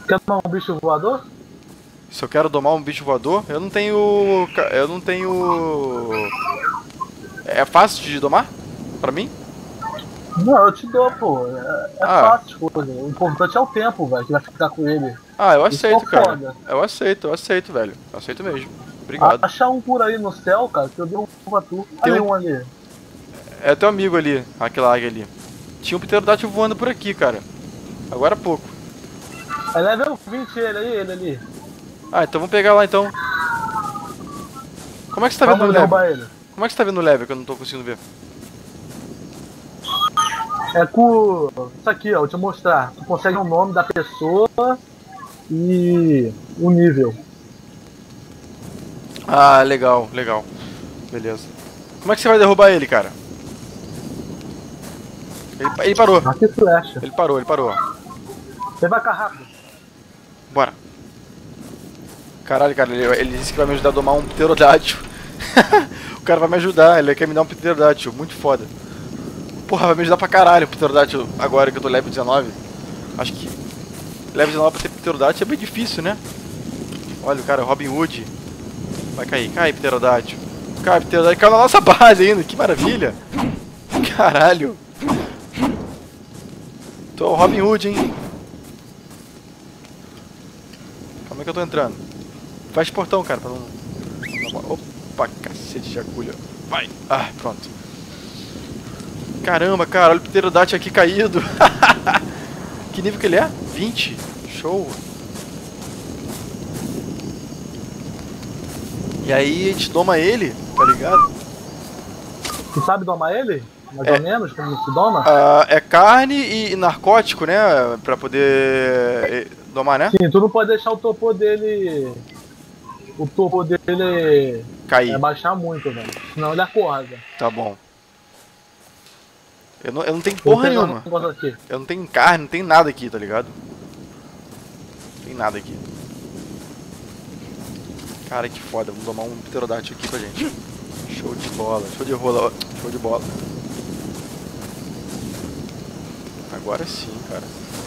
Quer tomar um bicho voador? Se eu quero domar um bicho voador, eu não tenho... Eu não tenho... É fácil de domar? Pra mim? Não, eu te dou, pô. É Ah, fácil, coisa. O importante é o tempo, velho, que vai ficar com ele. eu Isso que é o aceito, cara. foda. Eu aceito, velho. Eu aceito mesmo. Obrigado. Acha um por aí no céu, cara, que eu dei um pra tu. Tem Ali um... um ali. É teu amigo ali, aquela águia ali. Tinha um pterodáctilo voando por aqui, cara. Agora há pouco. É level 20 ele aí, ele ali. Ah, então vamos pegar lá então. Como é que você tá vendo Vamos no level? derrubar ele. Como é que você tá vendo no level que eu não tô conseguindo ver? É com. Isso aqui, ó, vou te mostrar. Tu consegue o nome da pessoa e o nível. Ah, legal, legal. Beleza. Como é que você vai derrubar ele, cara? Ele parou. Aqui flecha. Ele parou, ele parou. Você vai cá rápido. Bora. Caralho, cara, ele disse que vai me ajudar a domar um pterodáctilo. O cara vai me ajudar, ele quer me dar um pterodáctilo. Muito foda. Porra, vai me ajudar pra caralho o pterodáctilo agora que eu tô level 19. Acho que level 19 pra ter pterodáctilo é bem difícil, né? Olha o cara, Robin Hood. Vai cair, cai pterodáctilo. Cai pterodáctilo, caiu na nossa base ainda, que maravilha. Caralho. Tô o Robin Hood, hein. Como é que eu tô entrando? Fecha o portão, cara, pra não... Opa, cacete de agulha. Vai. Ah, pronto. Caramba, cara, olha o pterodáctilo aqui caído. Que nível que ele é? 20. Show. E aí a gente doma ele, tá ligado? Tu sabe domar ele? Mais ou menos, como se doma? É carne e narcótico, né? Pra poder domar, né? Sim, tu não pode deixar o topo dele. O topo dele Cair. baixar muito, velho. Senão ele acorda. Tá bom. Eu não tenho porra nenhuma. Aqui. Eu não tenho carne, não tem nada aqui, tá ligado? Não tem nada aqui. Cara, que foda. Vamos tomar um pterodáctilo aqui pra gente. Show de bola. Show de rola. Show de bola. Agora sim, cara.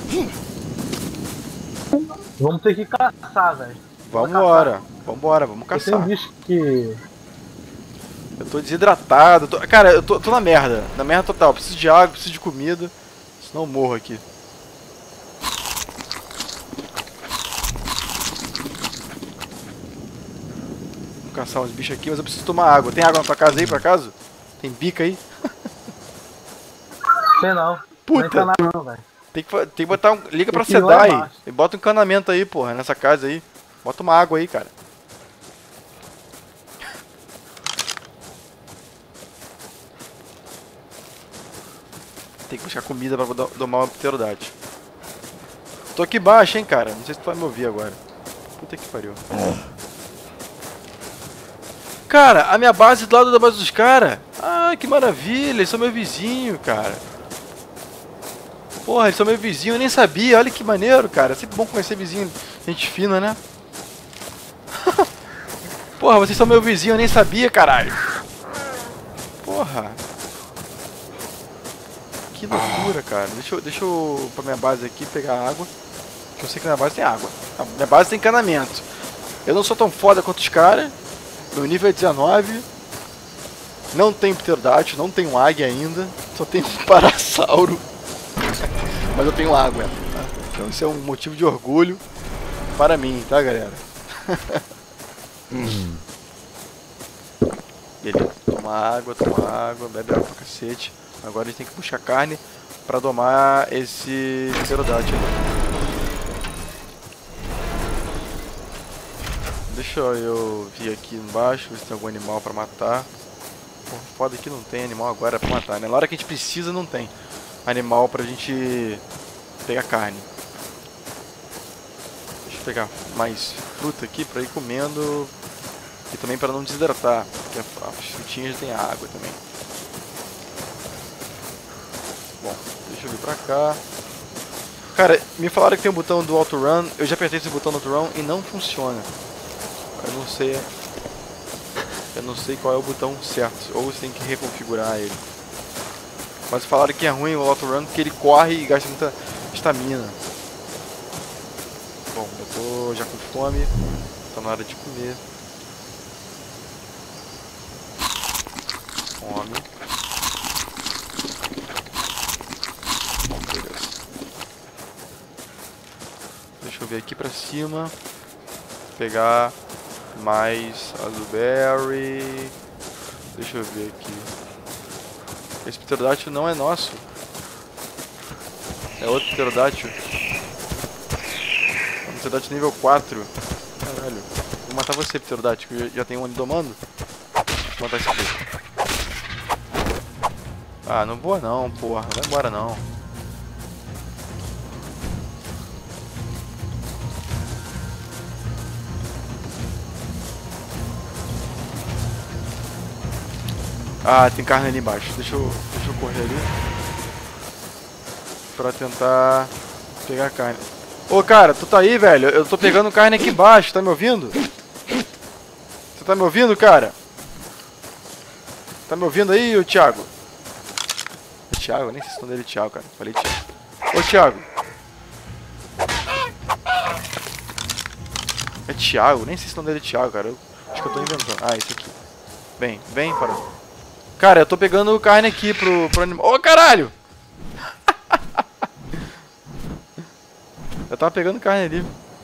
Vamos ter que caçar, velho. Vambora. Vambora, vamos caçar. Tem bicho que... Eu tô desidratado. Cara, eu tô na merda. Na merda total. Preciso de água, preciso de comida. Senão eu morro aqui. Vou caçar uns bichos aqui, mas eu preciso tomar água. Tem água na tua casa aí, por acaso? Tem bica aí? Sei não. Puta! Não, velho. Tem que botar um... Liga pra Tem que ir lá Sedai. embaixo. E bota um encanamento aí, porra, nessa casa aí. Bota uma água aí, cara. Tem que buscar comida pra domar uma pterodáctilo. Tô aqui embaixo, hein, cara. Não sei se tu vai me ouvir agora. Puta que pariu. Cara, a minha base do lado da base dos caras. Ah, que maravilha. Eles são meu vizinho, cara. Porra, eles são meu vizinho. Eu nem sabia. Olha que maneiro, cara. É sempre bom conhecer vizinho. Gente fina, né? Porra, vocês são meu vizinho. Eu nem sabia, caralho. Porra. Que loucura, cara. Deixa eu pra minha base aqui pegar água. Que eu sei que na minha base tem água. A minha base tem encanamento. Eu não sou tão foda quanto os caras. Meu nível é 19. Não tenho pterodáctilo, não tenho águia ainda. Só tenho um parasauro. Mas eu tenho água. Tá? Então isso é um motivo de orgulho para mim, tá, galera? Beleza. Toma água, bebe água pra cacete. Agora a gente tem que puxar carne pra domar esse pterodáctilo. Deixa eu vir aqui embaixo, ver se tem algum animal pra matar. Pô, foda que não tem animal agora pra matar, né? Na hora que a gente precisa não tem animal pra gente pegar carne. Deixa eu pegar mais fruta aqui pra ir comendo. E também pra não desidratar, porque as frutinhas têm água também. Bom, deixa eu vir pra cá. Cara, me falaram que tem um botão do auto-run. Eu já apertei esse botão do auto-run e não funciona. Eu não sei qual é o botão certo. Ou você tem que reconfigurar ele. Mas falaram que é ruim o auto-run porque ele corre e gasta muita estamina. Bom, eu tô já com fome. Tá na hora de comer. Fome. Bom, beleza. Deixa eu ver aqui pra cima. Pegar mais azulberry. Deixa eu ver aqui. Esse pterodáctilo não é nosso. É outro pterodáctilo. É um pterodáctilo nível 4. Caralho. Vou matar você, pterodáctilo. Já tem um ali domando. Vou matar esse aqui. Ah, não voa não, porra. Não vai embora não. Ah, tem carne ali embaixo. Deixa eu correr ali. Pra tentar pegar a carne. Ô, cara, tu tá aí, velho? Eu tô pegando carne aqui embaixo. Tá me ouvindo? Você tá me ouvindo, cara? Tá me ouvindo aí, ô Thiago? É Thiago? Eu nem sei se o nome dele é Thiago, cara. Falei Thiago. Ô, Thiago. É Thiago? Nem sei se o nome dele é Thiago, cara. Acho que eu tô inventando. Ah, esse aqui. Vem, para. Cara, eu tô pegando carne aqui pro animal. Ô, caralho! Eu tava pegando carne ali.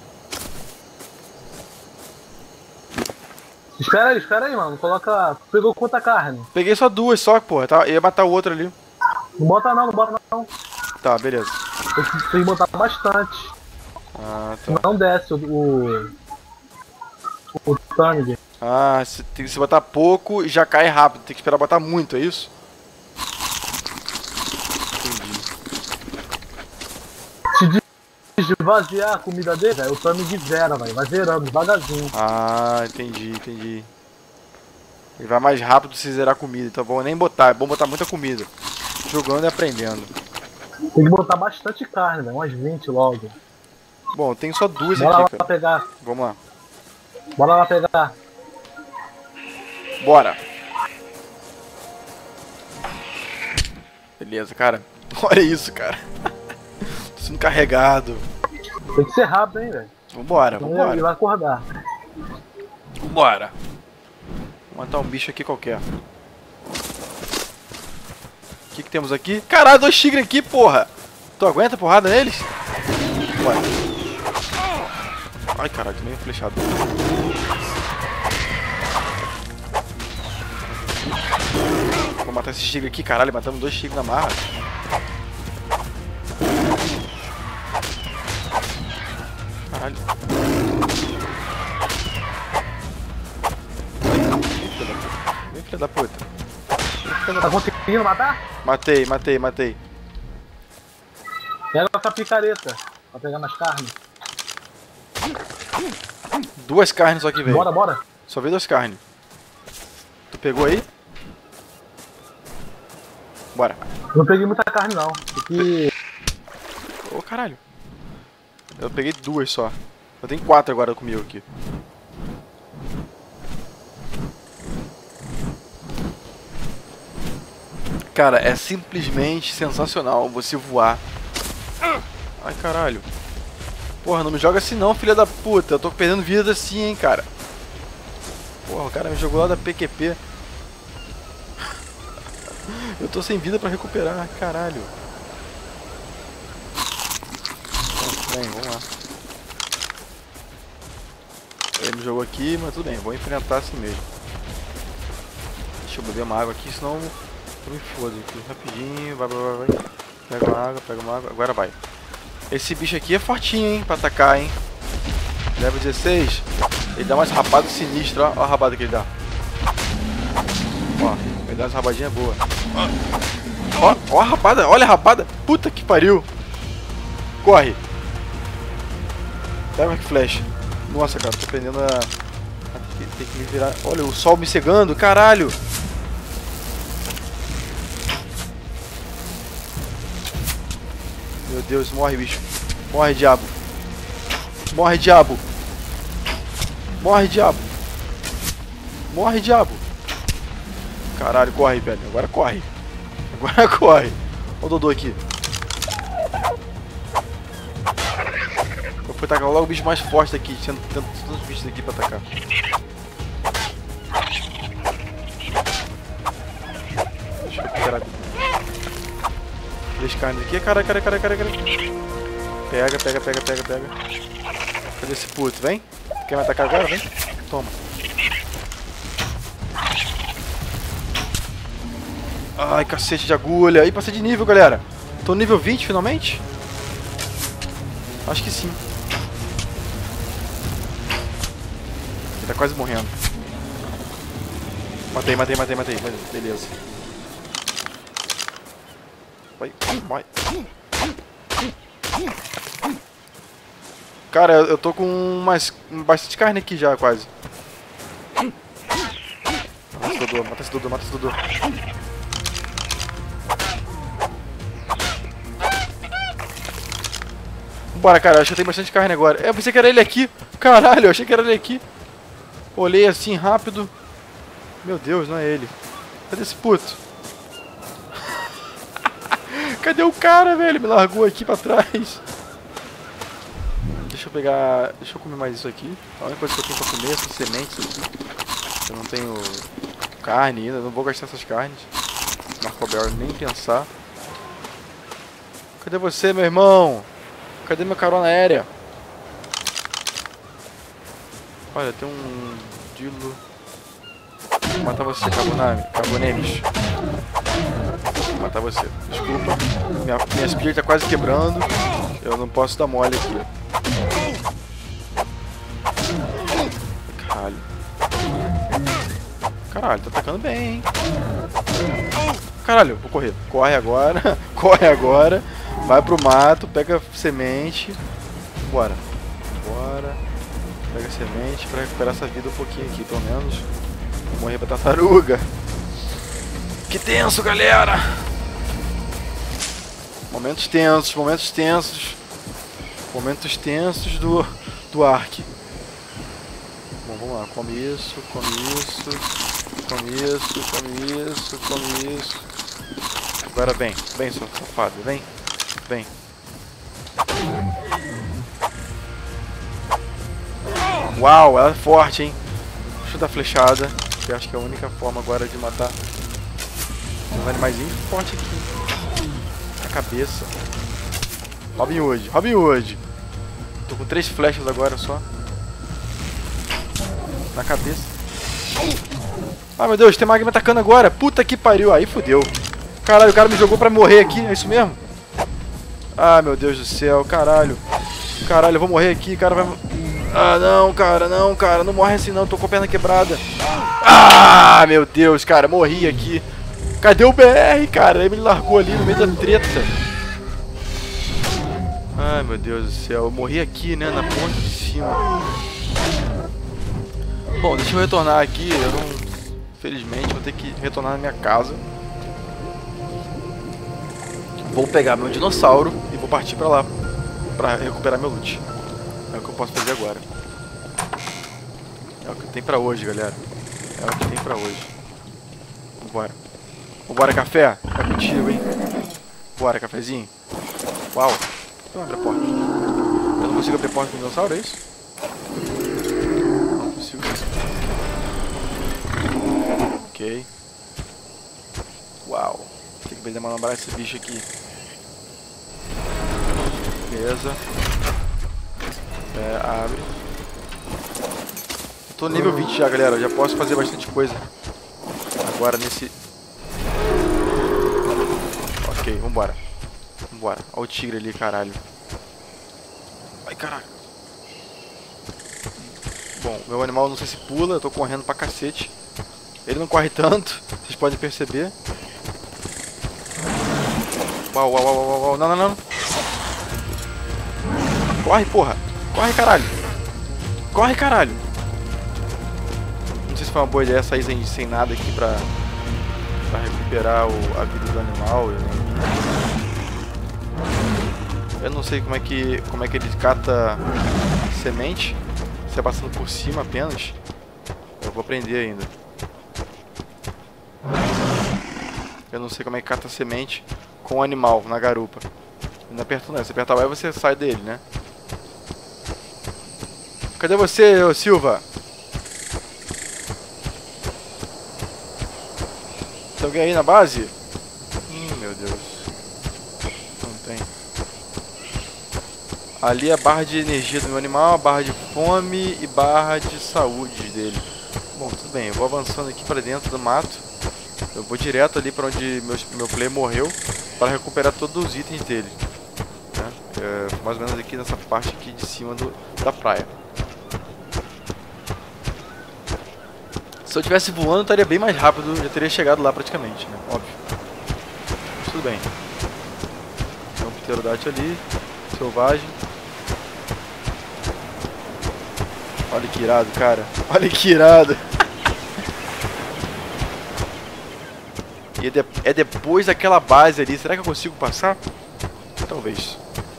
Espera aí, mano. Coloca. Pegou quanta carne? Peguei só duas só, porra. Tá, ia matar o outro ali. Não bota não. Tá, beleza. Tem que botar bastante. Ah, tá. Não desce o sangue. Ah, se botar pouco, já cai rápido. Tem que esperar botar muito, é isso? Entendi. Se esvaziar a comida dele, velho, o sangue zera, velho. Vai zerando, devagarzinho. Ah, entendi. Ele vai mais rápido se zerar a comida, então vou nem botar. É bom botar muita comida. Jogando e aprendendo. Tem que botar bastante carne, velho. Umas 20 logo. Bom, eu tenho só duas Bora aqui, lá cara. pegar. Vamos lá. Bora lá pegar. Bora. Beleza, cara. Olha isso, cara. Tô sendo carregado. Tem que ser rápido, hein, velho. Vambora. Ele vai acordar. Vambora. Vou matar um bicho aqui qualquer. O que temos aqui? Caralho, 2 tigres aqui, porra. Tu aguenta porrada neles? Bora. Ai, caralho, tô meio flechado. Vou matar esse tigre aqui, caralho. Matamos 2 tigres na marra. Caralho. Vem, filha da puta. Tá conseguindo matar? Matei. Pega essa picareta pra pegar mais carne. 2 carnes só que veio. Bora. Só veio 2 carnes. Tu pegou aí? Bora. Não peguei muita carne, não. Porque... Ô, caralho. Eu peguei 2 só. Eu tenho 4 agora comigo aqui. Cara, é simplesmente sensacional você voar. Ai, caralho. Porra, não me joga assim não, filha da puta. Eu tô perdendo vida assim, hein, cara. Porra, o cara me jogou lá da PQP. Eu tô sem vida pra recuperar, caralho. Bem, vamos lá. Ele me jogou aqui, mas tudo bem, vou enfrentar assim mesmo. Deixa eu beber uma água aqui, senão eu me fodo aqui. Rapidinho, vai. Pega uma água, agora vai. Esse bicho aqui é fortinho, hein, pra atacar, hein. Level 16, ele dá umas rapadas sinistras, ó a rabada que ele dá. Ó, ele dá umas rabadinhas boas. Ó a rapada, olha a rapada. Puta que pariu. Corre. Pega que flash. Nossa, cara, tô aprendendo a ter que me virar. Olha, o sol me cegando, caralho. Meu Deus, morre, bicho. Morre, diabo. Morre, diabo. Morre, diabo. Morre, diabo. Caralho, corre, velho. Agora corre. Agora corre. Olha o Dodô aqui. Qual foi tacar logo o bicho mais forte daqui, tinha tantos bichos aqui pra atacar. Deixa eu recuperar. 3 carnes aqui. Caralho. Pega. Cadê esse puto? Vem? Quer me atacar agora? Vem. Toma. Ai, cacete de agulha. Ih, passei de nível, galera. Tô no nível 20, finalmente? Acho que sim. Ele tá quase morrendo. Matei. Beleza. Vai. Cara, eu tô com bastante carne aqui já, quase. Mata esse Dodô. Bora, cara, eu acho que eu tenho bastante carne agora. Eu pensei que era ele aqui. Caralho, eu achei que era ele aqui. Olhei assim, rápido. Meu Deus, não é ele. Cadê esse puto? Cadê o cara, velho? Me largou aqui pra trás. Deixa eu comer mais isso aqui. A única coisa que eu tenho pra comer são sementes aqui. Eu não tenho carne ainda, não vou gastar essas carnes. Marco Bell, nem pensar. Cadê você, meu irmão? Cadê minha carona aérea? Olha, tem um Dilo. Vou matar você, Carbonemes. Vou matar você. Desculpa. Minha spear tá quase quebrando. Eu não posso dar mole aqui. Caralho, tá atacando bem, hein? Caralho, vou correr. Corre agora. Vai pro mato, pega semente. Bora. Pega semente pra recuperar essa vida um pouquinho aqui, pelo menos. Vou morrer pra tartaruga. Que tenso, galera! Momentos tensos do Ark. Bom, vamos lá. Come isso. Agora vem, seu safado, vem. Uau, ela é forte, hein? Deixa eu dar flechada, que eu acho que é a única forma agora de matar um animaizinho forte aqui. Na cabeça. Robin Hood. Tô com 3 flechas agora só. Na cabeça. Ah, meu Deus, tem magma atacando agora. Puta que pariu, aí fodeu. Caralho, o cara me jogou pra morrer aqui, é isso mesmo? Ah, meu Deus do céu, caralho. Caralho, eu vou morrer aqui, cara vai... Ah, não, cara, não morre assim não, tô com a perna quebrada. Ah, meu Deus, cara, morri aqui. Cadê o BR, cara? Ele me largou ali no meio da treta. Ai, meu Deus do céu, eu morri aqui, né, na ponta de cima. Bom, deixa eu retornar aqui, eu não... Infelizmente, vou ter que retornar na minha casa. Vou pegar meu dinossauro e vou partir pra lá pra recuperar meu loot. É o que eu posso fazer agora. É o que tem pra hoje, galera. É o que tem pra hoje. Vambora, café. É contigo, hein. Bora, cafezinho. Uau. Não abre a porta. Eu não consigo abrir a porta com o dinossauro, é isso? Não consigo. Ok. Uau. Tem que manobrar esse bicho aqui. Beleza. Abre. Eu tô no nível 20 já, galera. Eu já posso fazer bastante coisa. Agora nesse... Ok, vambora. Olha o tigre ali, caralho. Ai, caralho. Bom, meu animal não sei se pula. Eu tô correndo pra cacete. Ele não corre tanto. Vocês podem perceber. Uau. Não. Corre, porra. Corre, caralho. Não sei se foi uma boa ideia sair sem nada aqui pra recuperar a vida do animal. Eu não sei como é que ele cata semente. Se é passando por cima apenas. Eu vou aprender ainda. Eu não sei como é que cata semente com o animal na garupa. Não aperta não. Se apertar o E você sai dele, né? Cadê você, ô Silva? Tem alguém aí na base? Meu Deus. Não tem. Ali é a barra de energia do meu animal, a barra de fome e barra de saúde dele. Bom, tudo bem. Eu vou avançando aqui pra dentro do mato. Eu vou direto ali pra onde meu player morreu para recuperar todos os itens dele. Né? Mais ou menos aqui nessa parte aqui de cima da praia. Se eu estivesse voando, eu estaria bem mais rápido, já teria chegado lá praticamente, né? Óbvio. Mas tudo bem. Tem um pterodáctilo ali, selvagem. Olha que irado, cara. Olha que irado. E é depois daquela base ali. Será que eu consigo passar? Talvez.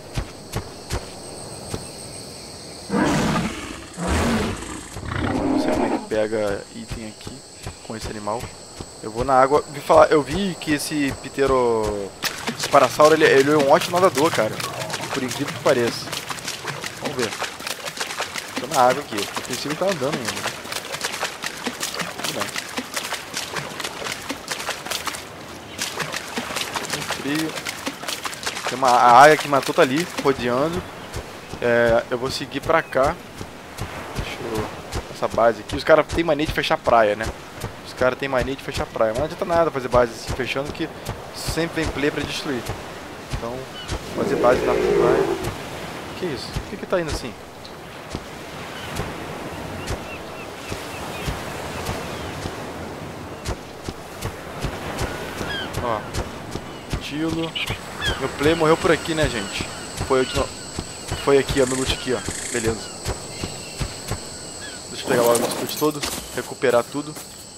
Não sei como é que pega item aqui com esse animal. Eu vou na água. Eu vi que esse esse parasauro, ele é um ótimo nadador, cara. Por incrível que pareça. Vamos ver. Tô na água aqui. No princípio ele tá andando ainda, né? Tudo bem. Frio. Tem uma águia que matou, tá ali, rodeando. Eu vou seguir pra cá. Deixa eu... Essa base aqui. Os caras têm mania de fechar praia, né? Os caras têm mania de fechar praia. Mas não adianta nada fazer base assim, fechando, que sempre vem play pra destruir. Então, fazer base na praia. Que isso? Por que tá indo assim? Ó. Tilo. Meu play morreu por aqui, né, gente? Foi aqui, ó, meu loot aqui, ó. Beleza. Deixa eu pegar logo o loot todo. Recuperar tudo.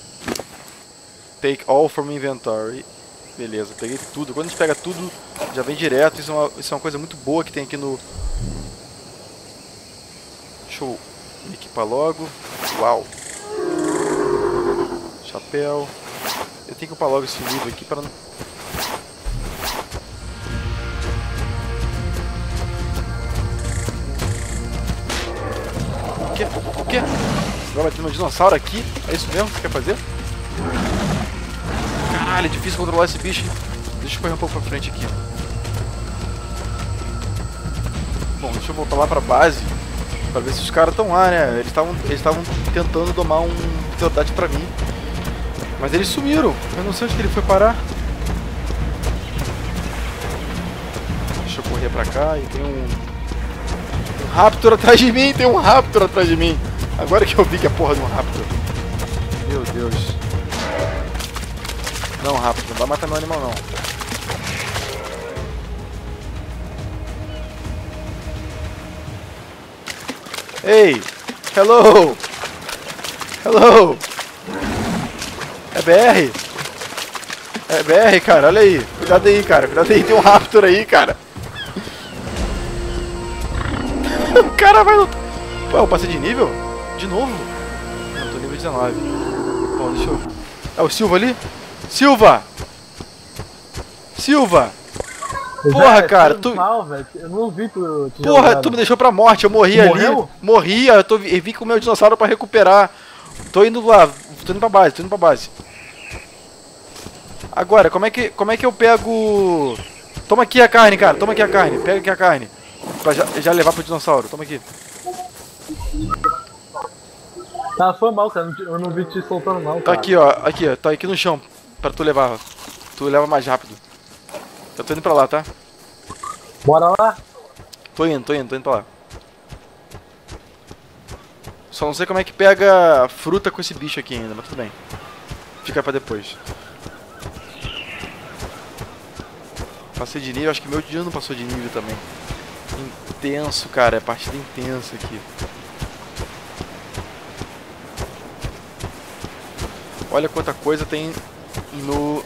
Take all from inventory. Beleza, peguei tudo. Quando a gente pega tudo, já vem direto. Isso é uma coisa muito boa que tem aqui no... Deixa eu me equipar logo. Uau. Chapéu. Eu tenho que upar logo esse nível aqui para não... O quê? Você vai bater no dinossauro aqui? É isso mesmo que você quer fazer? Caralho, é difícil controlar esse bicho. Deixa eu correr um pouco pra frente aqui. Bom, deixa eu voltar lá pra base pra ver se os caras estão lá, né? Eles estavam tentando domar um pterodáctilo pra mim. Mas eles sumiram. Eu não sei onde que ele foi parar. Deixa eu correr pra cá e tem um Raptor atrás de mim, tem um Raptor atrás de mim. Agora que eu vi que é a porra de um Raptor. Meu Deus. Não, Raptor, não vai matar meu animal não. Ei! Hello! Hello! É BR? É BR, cara, olha aí. Cuidado aí, cara. Cuidado aí, tem um Raptor aí, cara. O cara vai lutar. Pô, eu passei de nível? De novo? Não, tô nível 19. Bom, deixa eu... É o Silva ali? Silva! Silva! Porra, cara, tu... Mal, eu não vi tu Porra, jogando. tu me deixou pra morte, eu morri ali. Morreu? Morri, eu vim com o meu dinossauro pra recuperar. Tô indo lá, tô indo pra base, Agora, como é que eu pego... Toma aqui a carne, cara, toma aqui a carne. Pega aqui a carne. Pra já levar pro dinossauro, toma aqui. Tá, foi mal, cara, eu não vi te soltando não, Tá cara. aqui, ó, tá aqui no chão, pra tu levar. Tu leva mais rápido. Eu tô indo pra lá, tá? Bora lá? Tô indo pra lá. Só não sei como é que pega fruta com esse bicho aqui ainda, mas tudo bem. Fica pra depois. Passei de nível, acho que meu dia não passou de nível também. Intenso, cara, é partida intensa aqui. Olha quanta coisa tem no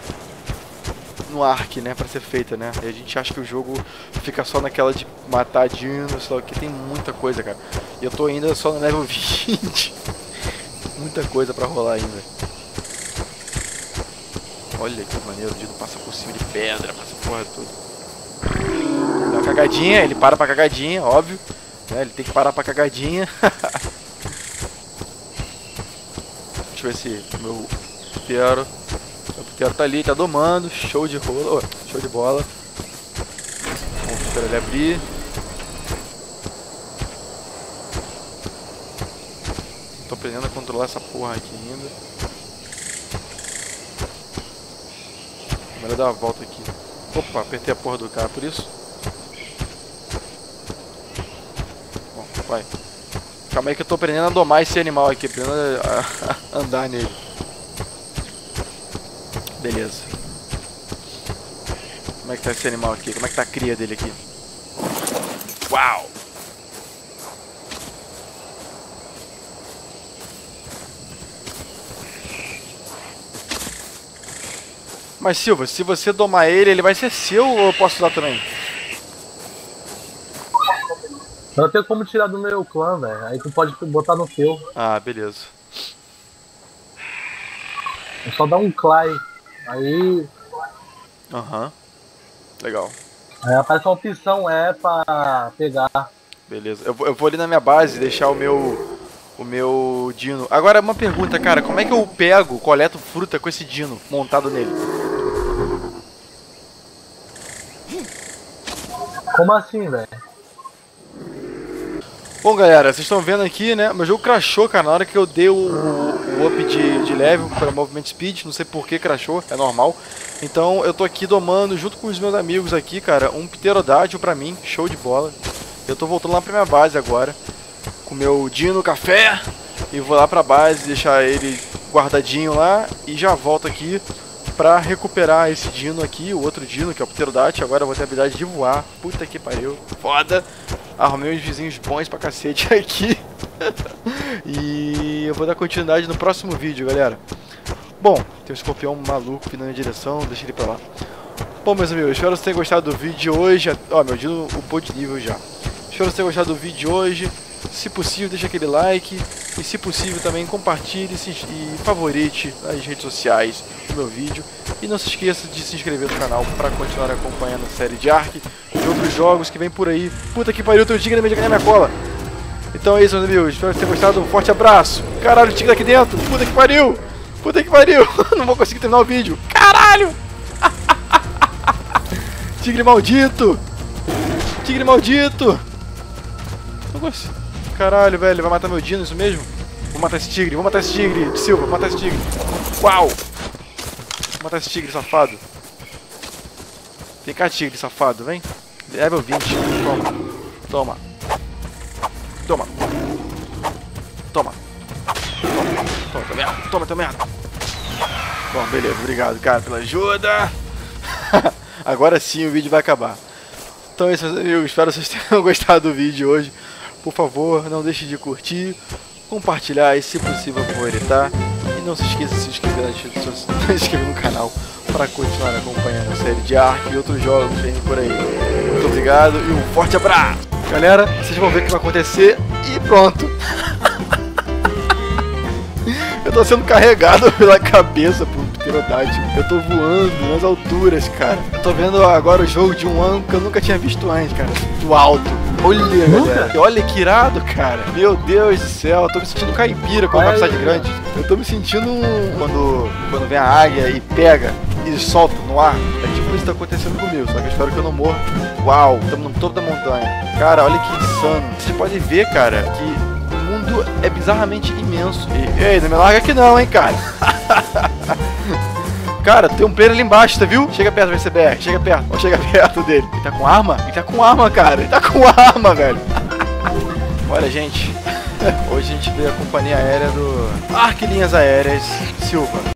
Ark, né, pra ser feita, né? E a gente acha que o jogo fica só naquela de matar dinos, só que tem muita coisa, cara. E eu tô ainda só no level 20. Muita coisa pra rolar ainda. Olha que maneiro, o Dino passa por cima de pedra, passa porra toda. Dá uma cagadinha, ele para pra cagadinha, óbvio. Ele tem que parar pra cagadinha. Deixa eu ver se o meu puteiro tá ali, tá domando. Show de rola. Oh, show de bola. Vamos esperar ele abrir. Tô aprendendo a controlar essa porra aqui ainda. Melhor dar uma volta aqui. Opa, apertei a porra do cara por isso. Bom, vai. Calma aí que eu tô aprendendo a domar esse animal aqui, aprendendo a andar nele. Beleza. Como é que tá esse animal aqui? Como é que tá a cria dele aqui? Uau! Mas Silva, se você domar ele, ele vai ser seu ou eu posso usar também? Eu não tenho como tirar do meu clã, velho. Aí tu pode botar no teu. Ah, beleza. É só dar um clay. Aí. Aham. Legal. Aí aparece uma opção pra pegar. Beleza. Eu vou ali na minha base deixar o meu dino. Agora uma pergunta, cara. Como é que eu coleto fruta com esse dino montado nele? Como assim, velho? Bom, galera, vocês estão vendo aqui, né? Meu jogo crashou, cara, na hora que eu dei o up de level para Movement Speed. Não sei por que crashou, é normal. Então eu tô aqui domando junto com os meus amigos aqui, cara, um pterodátil pra mim, show de bola. Eu tô voltando lá pra minha base agora, com meu dino café. E vou lá pra base, deixar ele guardadinho lá e já volto aqui pra recuperar esse dino aqui, o outro dino, que é o pterodátil. Agora eu vou ter a habilidade de voar. Puta que pariu, foda. Arrumei uns vizinhos bons pra cacete aqui. E eu vou dar continuidade no próximo vídeo, galera. Bom, tem um escorpião maluco vindo na minha direção, deixa ele pra lá. Bom, meus amigos, espero que vocês tenham gostado do vídeo de hoje. Ó, meu dino upou de nível já. Espero que vocês tenham gostado do vídeo de hoje. Se possível, deixa aquele like. E se possível também compartilhe e favorite nas redes sociais o meu vídeo. E não se esqueça de se inscrever no canal para continuar acompanhando a série de Ark e outros jogos que vem por aí. Puta que pariu, tem um tigre na minha cola. Então é isso, meus amigos. Espero que tenham gostado. Um forte abraço. Caralho, o tigre aqui dentro. Puta que pariu. Puta que pariu. Não vou conseguir terminar o vídeo. Caralho. Tigre maldito. Tigre maldito. Não consigo. Caralho, velho, vai matar meu dino, isso mesmo? Vou matar esse tigre de Silva, vou matar esse tigre. Uau! Vou matar esse tigre, safado. Vem cá, tigre, safado, vem. Level 20, toma. Toma. Toma. Toma. Toma, toma merda, toma, toma merda. Bom, beleza, obrigado, cara, pela ajuda. Agora sim o vídeo vai acabar. Então é isso, meus amigos, espero que vocês tenham gostado do vídeo hoje. Por favor, não deixe de curtir, compartilhar e, se possível, favoritar. E não se esqueça de se inscrever no canal para continuar acompanhando a série de Ark e outros jogos que vem por aí. Muito obrigado e um forte abraço! Galera, vocês vão ver o que vai acontecer e pronto! Eu tô sendo carregado pela cabeça por um pterodátil. Eu tô voando nas alturas, cara. Eu tô vendo agora o jogo de um ângulo que eu nunca tinha visto antes, cara. Do alto. Olha, galera. Olha que irado, cara. Meu Deus do céu. Eu tô me sentindo caipira quando vai de grande. Eu tô me sentindo quando vem a águia e pega e solta no ar. É tipo isso que tá acontecendo comigo. Só que eu espero que eu não morra. Uau, estamos no topo da montanha. Cara, olha que insano. Vocês podem ver, cara, que o mundo é bizarramente imenso. Ei, não me larga aqui não, hein, cara. Cara, tem um player ali embaixo, tá viu? Chega perto, VCBR, chega perto. Vamos chegar perto dele. Ele tá com arma? Ele tá com arma, cara. Ele tá com arma, velho. Olha, gente. Hoje a gente vê a companhia aérea do Ark Linhas Aéreas Silva.